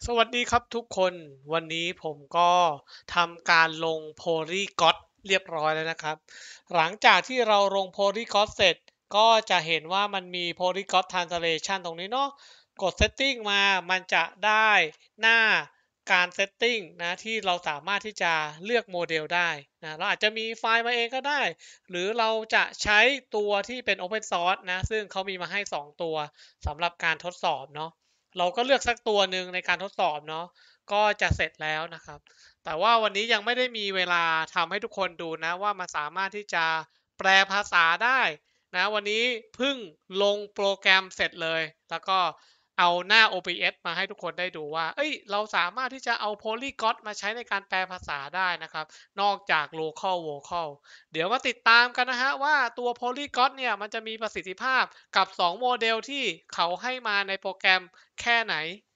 สวัสดีครับทุกคนวันนี้ผมก็ทำการลง Polyglot เรียบร้อยแล้วนะครับหลังจากที่เราลง Polyglot เสร็จก็จะเห็นว่ามันมี Polyglot Translation ตรงนี้เนาะกด Setting มามันจะได้หน้าการ Setting นะที่เราสามารถที่จะเลือกโมเดลได้นะเราอาจจะมีไฟล์มาเองก็ได้หรือเราจะใช้ตัวที่เป็น Open Source นะซึ่งเขามีมาให้2ตัวสำหรับการทดสอบเนาะ เราก็เลือกสักตัวหนึ่งในการทดสอบเนาะก็จะเสร็จแล้วนะครับแต่ว่าวันนี้ยังไม่ได้มีเวลาทำให้ทุกคนดูนะว่ามันสามารถที่จะแปลภาษาได้นะวันนี้เพิ่งลงโปรแกรมเสร็จเลยแล้วก็เอาหน้า OBS มาให้ทุกคนได้ดูว่าเอ้ยเราสามารถที่จะเอา Polyglot มาใช้ในการแปลภาษาได้นะครับนอกจาก local vocal เดี๋ยวมาติดตามกันนะฮะว่าตัว Polyglot เนี่ยมันจะมีประสิทธิภาพกับ2โมเดลที่เขาให้มาในโปรแกรมแค่ไหน